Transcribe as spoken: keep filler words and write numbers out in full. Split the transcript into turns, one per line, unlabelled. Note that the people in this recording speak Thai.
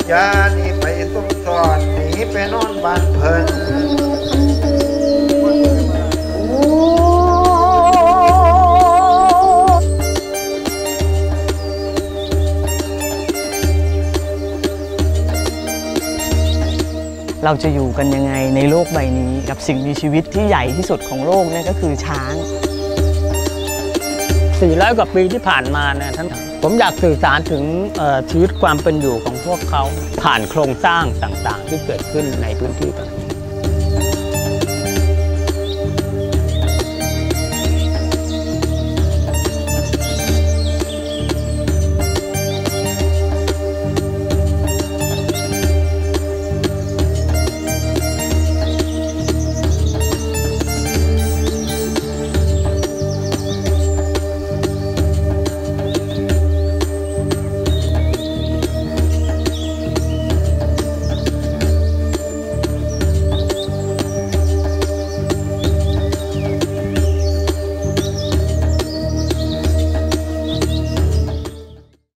ยาหนีไปซุ่มซ่อนหนีไปนอนบ้านเพิ่น
เราจะอยู่กันยังไงในโลกใบนี้กับสิ่งมีชีวิตที่ใหญ่ที่สุดของโลกนี่ก็คือช้าง
สี่ร้อยกว่าปีที่ผ่านมาเนี่ยท่านผมอยากสื่อสารถึงชีวิตความเป็นอยู่ของพวกเขาผ่านโครงสร้างต่างๆที่เกิดขึ้นในพื้นที่ต่าง